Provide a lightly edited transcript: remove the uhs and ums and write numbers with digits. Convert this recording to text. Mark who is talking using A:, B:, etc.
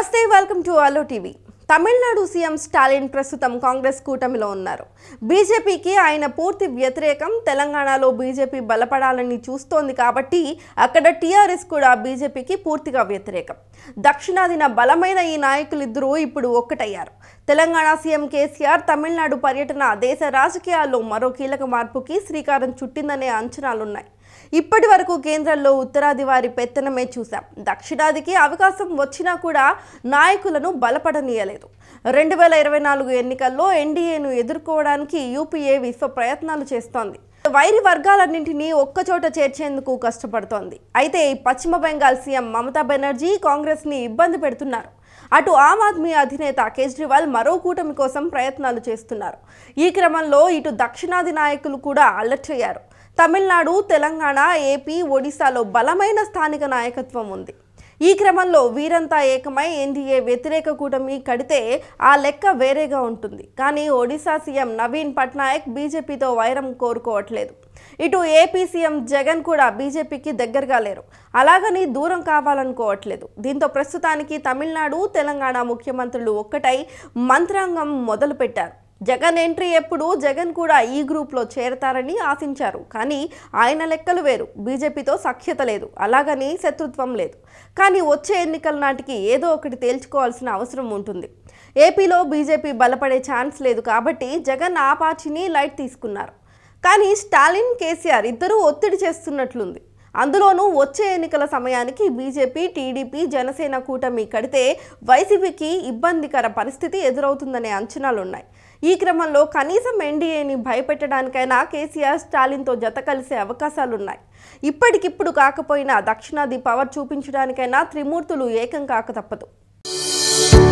A: నమస్తే welcome to ALO TV. Tamil Nadu CM Stalin ప్రస్తుతం కాంగ్రెస్ కూటమిలో ఉన్నారు. బీజేపీకి ఆయన పూర్తి వ్యతిరేకం. తెలంగాణలో బీజేపీ బలపడాలని చూస్తోంది కాబట్టి అక్కడ టీఆర్ఎస్ కూడా బీజేపీకి పూర్తిగా వ్యతిరేకం. దక్షిణాదిన బలమైన ఈ నాయకులిద్దరూ ఇప్పుడు ఒక్కటయ్యారు. తెలంగాణ సీఎం కేసీఆర్ తమిళనాడు పర్యటన దేశ రాజకీయాల్లో మరో కీలక మార్పుకి శ్రీకారం చుట్టిందనే అంచనాలున్నాయి. ఇప్పటి వరకు కేంద్రంలో ఉత్తరాది వారి పెత్తనమే చూశాం. దక్షిణాదికి అవకాశం వచ్చినా కూడా నాయకులను బలపడనీయలేదు. 2024 ఎన్నికల్లో ఎన్డీఏను ఎదుర్కోవడానికి యూపీఏ విశ్వ ప్రయత్నాలు చేస్తోంది. వైరి వర్గాలన్నింటినీ ఒక్కచోట చేర్చేందుకు కష్టపడుతోంది. అయితే పశ్చిమ బెంగాల్ సీఎం మమతా బెనర్జీ కాంగ్రెస్ని ఇబ్బంది పెడుతున్నారు. అటు ఆమ్ ఆద్మీ అధినేత కేజ్రీవాల్ మరో కూటమి కోసం ప్రయత్నాలు చేస్తున్నారు. ఈ క్రమంలో ఇటు దక్షిణాది నాయకులు కూడా అలర్ట్ అయ్యారు. తమిళనాడు, తెలంగాణ, ఏపీ, ఒడిశాలో బలమైన స్థానిక నాయకత్వం ఉంది. ఈ క్రమంలో వీరంతా ఏకమై ఎన్డీఏ వ్యతిరేక కూటమి కడితే ఆ లెక్క వేరేగా ఉంటుంది. కానీ ఒడిశా సీఎం నవీన్ పట్నాయక్ బీజేపీతో వైరం కోరుకోవట్లేదు. ఇటు ఏపీ సీఎం జగన్ కూడా బీజేపీకి దగ్గరగా లేరు. అలాగని దూరం కావాలనుకోవట్లేదు. దీంతో ప్రస్తుతానికి తమిళనాడు, తెలంగాణ ముఖ్యమంత్రులు ఒక్కటై మంత్రాంగం మొదలుపెట్టారు. జగన్ ఎంట్రీ ఎప్పుడు జగన్ కూడా ఈ గ్రూప్లో చేరతారని ఆశించారు. కానీ ఆయన లెక్కలు వేరు. బీజేపీతో సఖ్యత లేదు, అలాగని శత్రుత్వం లేదు. కానీ వచ్చే ఎన్నికల నాటికి ఏదో ఒకటి తేల్చుకోవాల్సిన అవసరం ఉంటుంది. ఏపీలో బీజేపీ బలపడే ఛాన్స్ లేదు కాబట్టి జగన్ ఆ పార్టీని లైట్ తీసుకున్నారు. కానీ స్టాలిన్, కేసీఆర్ ఇద్దరూ ఒత్తిడి చేస్తున్నట్లుంది. అందులోనూ వచ్చే ఎన్నికల సమయానికి బీజేపీ, టీడీపీ, జనసేన కూటమి కడితే వైసీపీకి ఇబ్బందికర పరిస్థితి ఎదురవుతుందనే అంచనాలున్నాయి. ఈ క్రమంలో కనీసం ఎన్డీఏని భయపెట్టడానికైనా కేసీఆర్ స్టాలిన్తో జత కలిసే అవకాశాలున్నాయి. ఇప్పటికిప్పుడు కాకపోయినా దక్షిణాది పవర్ చూపించడానికైనా త్రిమూర్తులు ఏకం కాక తప్పదు.